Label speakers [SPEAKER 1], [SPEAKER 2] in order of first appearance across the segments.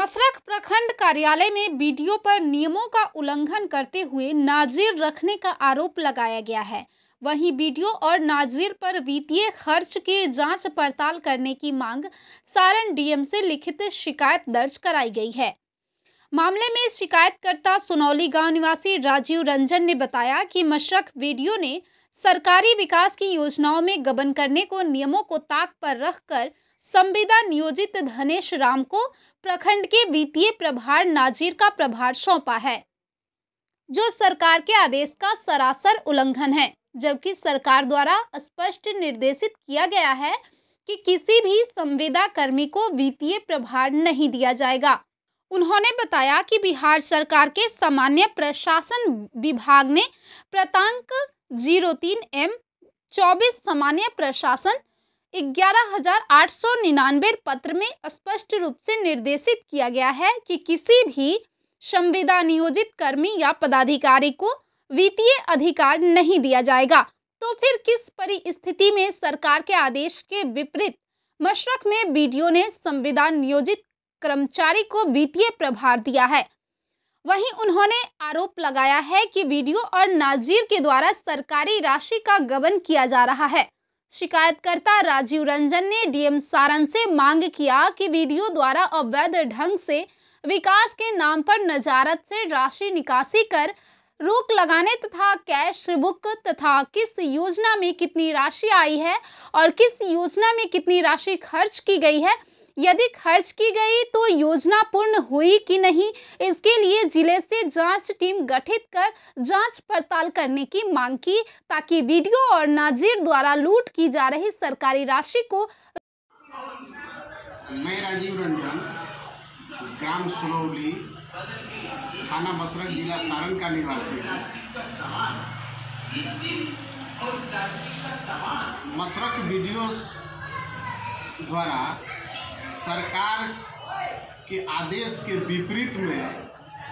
[SPEAKER 1] मसरख प्रखंड कार्यालय में बीडीओ पर नियमों का उल्लंघन करते हुए नाजिर रखने का आरोप लगाया गया है। वहीं बीडीओ और नाजिर पर वित्तीय खर्च की जांच पड़ताल करने की मांग सारण डीएम से लिखित शिकायत दर्ज कराई गई है। मामले में शिकायतकर्ता सुनौली गांव निवासी राजीव रंजन ने बताया कि मसरख बीडीओ ने सरकारी विकास की योजनाओं में गबन करने को नियमों को ताक पर रखकर संविदा नियोजित धनेश राम को प्रखंड के वित्तीय प्रभार नाजिर का प्रभार सौंपा है, जो सरकार के आदेश का सरासर उल्लंघन है। जबकि सरकार द्वारा स्पष्ट निर्देशित किया गया है कि किसी भी संविदा कर्मी को वित्तीय प्रभार नहीं दिया जाएगा। उन्होंने बताया कि बिहार सरकार के सामान्य प्रशासन विभाग ने प्रांतांक 03M-24 सामान्य प्रशासन 11,899 पत्र में स्पष्ट रूप से निर्देशित किया गया है कि किसी भी संविदा नियोजित कर्मी या पदाधिकारी को वित्तीय अधिकार नहीं दिया जाएगा। तो फिर किस परिस्थिति में सरकार के आदेश के विपरीत मसरख में बीडीओ ने संविदा नियोजित कर्मचारी को वित्तीय प्रभार दिया है? वहीं उन्होंने आरोप लगाया है कि बीडीओ और नाजिर के द्वारा सरकारी राशि का गबन किया जा रहा है। शिकायतकर्ता राजीव रंजन ने डीएम सारण से मांग किया कि बीडीओ द्वारा अवैध ढंग से विकास के नाम पर नजारत से राशि निकासी कर रोक लगाने तथा कैश बुक तथा किस योजना में कितनी राशि आई है और किस योजना में कितनी राशि खर्च की गई है, यदि खर्च की गई तो योजना पूर्ण हुई कि नहीं, इसके लिए जिले से जांच टीम गठित कर जांच पड़ताल करने की मांग की, ताकि बीडीओ और नाजिर द्वारा लूट की जा रही सरकारी राशि को।
[SPEAKER 2] मैं राजीव रंजन, ग्राम सुनौली, थाना मसरख, जिला सारण का निवासी हूँ। मसरख बीडीओ द्वारा सरकार के आदेश के विपरीत में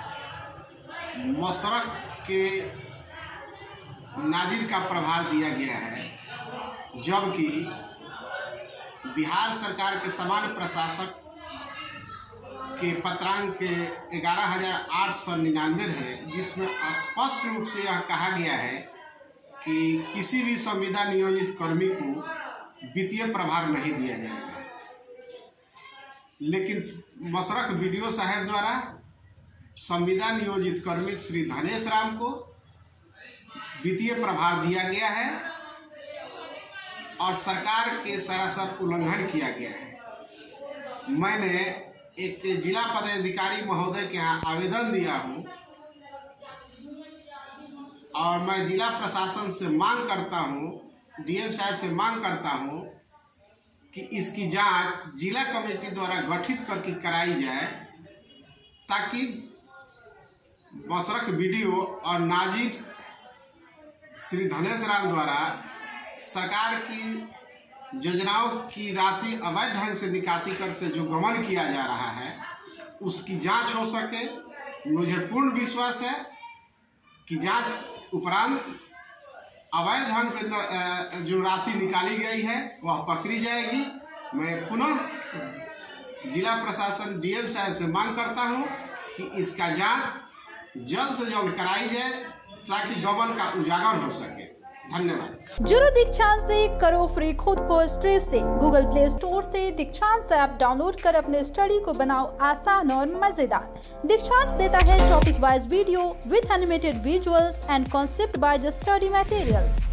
[SPEAKER 2] मसरख के नाजिर का प्रभार दिया गया है, जबकि बिहार सरकार के सामान्य प्रशासक के पत्रांक 11,899 है, जिसमें स्पष्ट रूप से यह कहा गया है कि किसी भी संविदा नियोजित कर्मी को वित्तीय प्रभार नहीं दिया जाएगा। लेकिन मसरख बीडीओ साहब द्वारा संविदा नियोजित कर्मी श्री धनेश राम को वित्तीय प्रभार दिया गया है और सरकार के सरासर उल्लंघन किया गया है। मैंने एक जिला पदाधिकारी महोदय के यहाँ आवेदन दिया हूँ और मैं जिला प्रशासन से मांग करता हूँ, डीएम साहब से मांग करता हूँ कि इसकी जांच जिला कमेटी द्वारा गठित करके कराई जाए, ताकि मसरख बीडीओ और नाजिर श्री धनेश राम द्वारा सरकार की योजनाओं की राशि अवैध ढंग से निकासी करके जो गबन किया जा रहा है, उसकी जांच हो सके। मुझे पूर्ण विश्वास है कि जांच उपरांत अवैध ढंग से जो राशि निकाली गई है वह पकड़ी जाएगी। मैं पुनः जिला प्रशासन डीएम साहब से मांग करता हूं कि इसका जांच जल्द से जल्द कराई जाए, ताकि गबन का उजागर हो सके। धन्यवाद।
[SPEAKER 3] जुड़ो दीक्षांत से, करो फ्री खुद को स्ट्रेस से। गूगल प्ले स्टोर से दीक्षांत ऐप डाउनलोड कर अपने स्टडी को बनाओ आसान और मजेदार। दीक्षांत देता है topic wise video with animated visuals and concept by the study materials.